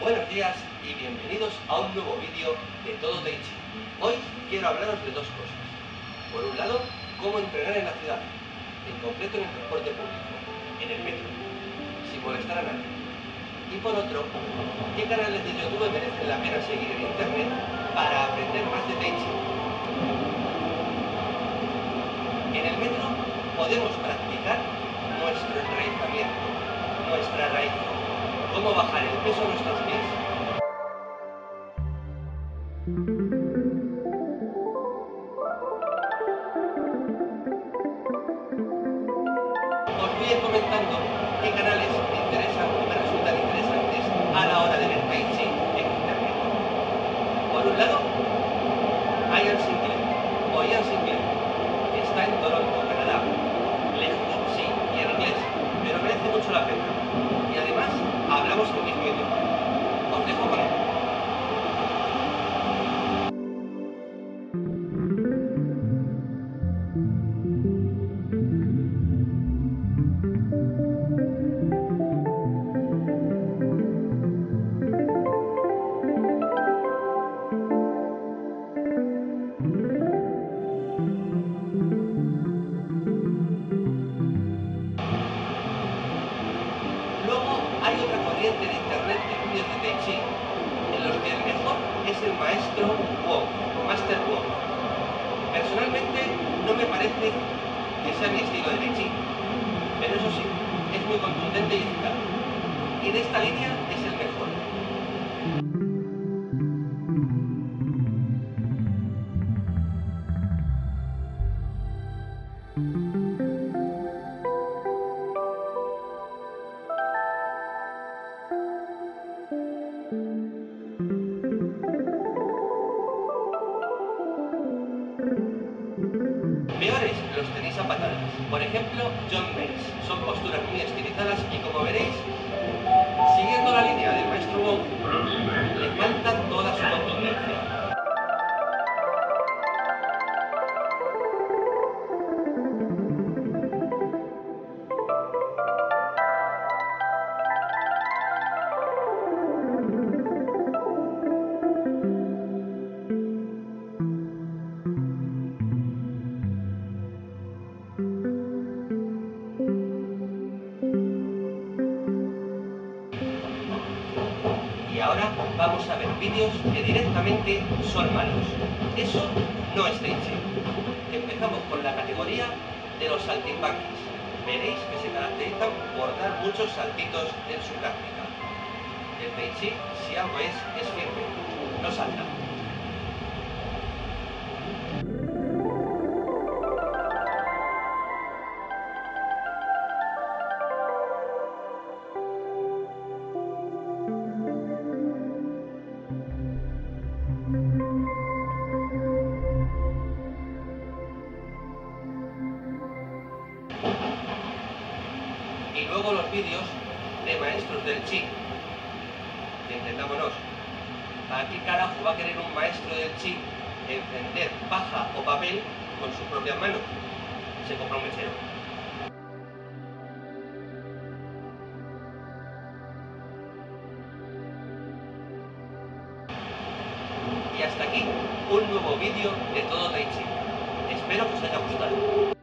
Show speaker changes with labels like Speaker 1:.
Speaker 1: Buenos días y bienvenidos a un nuevo vídeo de Todo Tai Chi. Hoy quiero hablaros de dos cosas. Por un lado, cómo entrenar en la ciudad, en concreto en el transporte público, en el metro, sin molestar a nadie. Y por otro, qué canales de YouTube merecen la pena seguir en internet para aprender más de Tai Chi. En el metro podemos practicar nuestro enraizamiento, nuestra raíz, cómo bajar el peso a nuestros pies. Os voy a ir comentando qué canales me interesan o me resultan interesantes a la hora de ver Tai Chi en internet. Por un lado, Ian Sinclair, que está en Toronto, Canadá. Lejos, sí, y en inglés, pero merece mucho la pena. Y además, hablamos el mismo idioma. Os dejo con él. Luego hay otra corriente de internet de vídeos de Tai Chi, en los que el mejor es el maestro Wong, Master Wong. Personalmente no me parece que sea mi estilo de Tai Chi, pero eso sí, es muy contundente y eficaz. Y de esta línea es el mejor. Peores los tenéis a patadas. Por ejemplo, John Mace. Son posturas muy estilizadas y, como veréis, siguiendo la línea del maestro Wong, le falta toda su contundencia. Y ahora vamos a ver vídeos que directamente son malos. Eso no es Tai Chi. Empezamos con la categoría de los saltimbanquis. Veréis que se caracterizan por dar muchos saltitos en su práctica. El Tai Chi, si algo es firme, no salta. Y luego los vídeos de maestros del Chi. Que entendámonos, ¿a qué carajo va a querer un maestro del Chi encender paja o papel con sus propias manos? Se compra un mechero. Y hasta aquí un nuevo vídeo de Todo Tai Chi. Espero que os haya gustado.